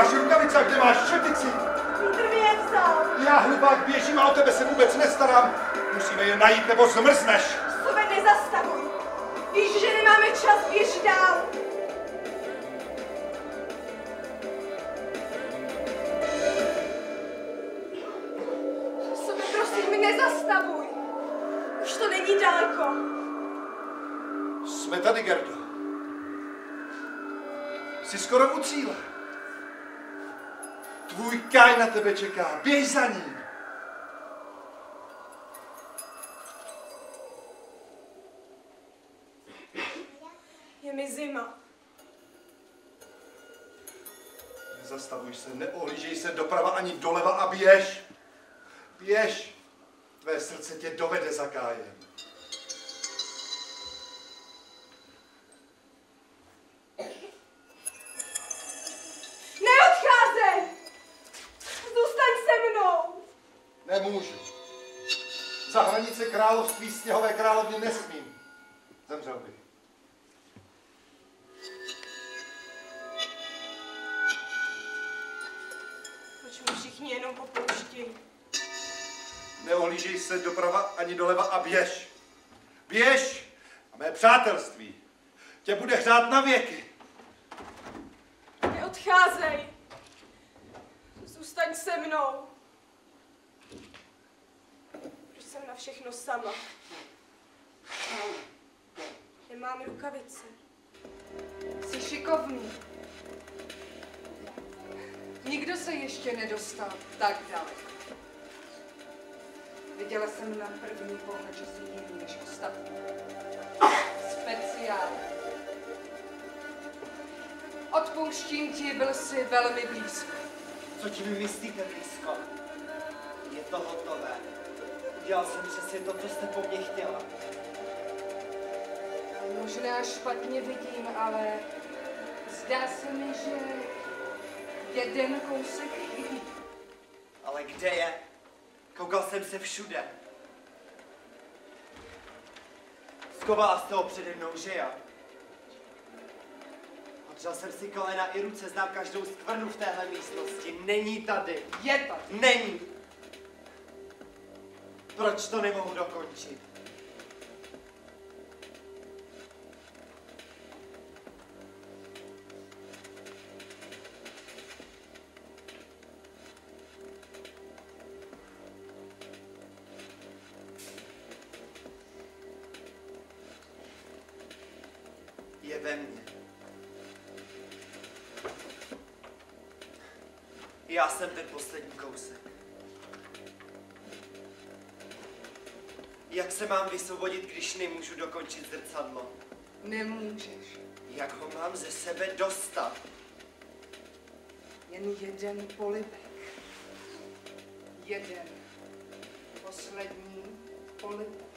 máš rukavice a kde máš čepici? Vítr mi je vzal. Já hlupák běžím a o tebe se vůbec nestarám. Musíme je najít, nebo zmrzneš. Sube, nezastavuj. Víš, že nemáme čas, běž dál. Sube, prosím, nezastavuj. Už to není daleko. Jsme tady, Gerdo. Jsi skoro u cíle. Tvůj Kaj na tebe čeká. Běž za ním. Je mi zima. Nezastavuj se, neohlížej se doprava ani doleva a běž. Běž. Tvé srdce tě dovede za Kájem. Neodcházej! Zůstaň se mnou! Nemůžu. Za hranice království sněhové královny nesmím. Zemřel bych. Proč mě všichni jenom opouštějí? Neohlížej se doprava ani doleva a běž. Běž a mé přátelství tě bude hřát na věky. Neodcházej! Zůstaň se mnou! Proč jsem na všechno sama? Nemám rukavice. Jsi šikovný. Nikdo se ještě nedostal tak daleko. Viděla jsem na první pohled, že jsi jiný než ostatní. Speciální. Odpouštím ti, byl jsi velmi blízko. Co ti vymyslíte blízko? Je to hotové. Udělal jsem přesně to, co jste po mně chtěla. Možná špatně vidím, ale zdá se mi, že jeden kousek chybí. Ale kde je? Koukal jsem se všude. Schovala jste ho přede mnou, že jo? Odřel jsem si kolena i ruce, znám každou skvrnu v téhle místnosti. Není tady. Je tady. Není. Proč to nemohu dokončit? Je ve mně. Já jsem ten poslední kousek. Jak se mám vysvobodit, když nemůžu dokončit zrcadlo? Nemůžeš. Jak ho mám ze sebe dostat? Jen jeden polibek. Jeden. Poslední polibek.